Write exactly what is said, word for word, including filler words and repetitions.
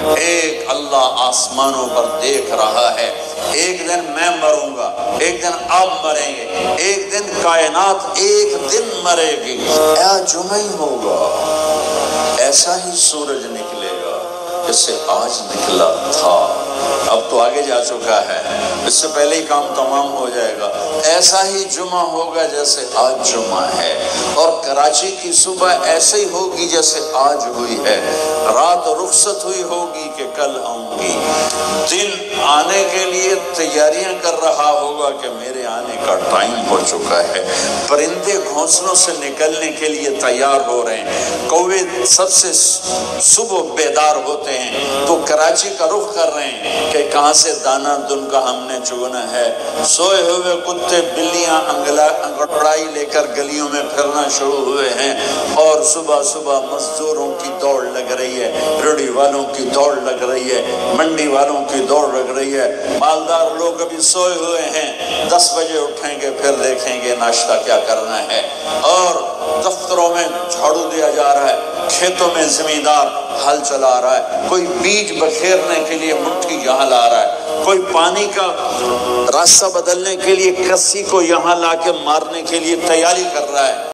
ایک اللہ آسمانوں پر دیکھ رہا ہے. ایک دن میں مروں گا، ایک دن آپ مریں گے، ایک دن کائنات ایک دن مرے گی. اے جمعہ ہی ہوگا، ایسا ہی سورج نکلے گا جیسے آج نکلا تھا. اب تو آگے جا چکا ہے، اس سے پہلے ہی کام تمام ہو جائے گا. ایسا ہی جمعہ ہوگا جیسے آج جمعہ ہے، اور کراچی کی صبح ایسے ہی ہوگی جیسے آج ہوئی ہے. رات رخصت ہوئی ہوگی کہ کل آؤں گی. دن آنے کے لیے تیاریاں کر رہا ہوگا کہ میرے آنے کا ٹائم ہو چکا ہے. پرندے گھونسلوں سے نکلنے کے لیے تیار ہو رہے ہیں. کوے سب سے صبح بیدار ہوتے ہیں تو کراچی کا رخ کر رہے ہیں کہ کہاں سے دانہ دن کا ہم نے چگنا ہے. سوئے ہوئے کتے بلیاں انگڑائی لے کر گلیوں میں پھرنا شروع ہوئے ہیں، اور صبح صبح مزدوروں کی دوڑ لگ رہی ہے، ریڑھی والوں کی دوڑ لگ رہی ہے، منڈی والوں کی دوڑ لگ رہی ہے. مالدار لوگ ابھی سوئے ہوئے ہیں، دس بجے اٹھیں گے پھر دیکھیں گے ناشتہ کیا کرنا ہے. اور دفتروں میں جھاڑو دیا جا رہا ہے، کھیتوں میں زمیندار ہل چلا رہا ہے، کوئی بیج بکھیرنے کے لیے مٹھی یہاں لا رہا ہے، کوئی پانی کا راستہ بدلنے کے لیے کسی کو یہاں لا کے مارنے کے لیے تیاری کر رہا ہے.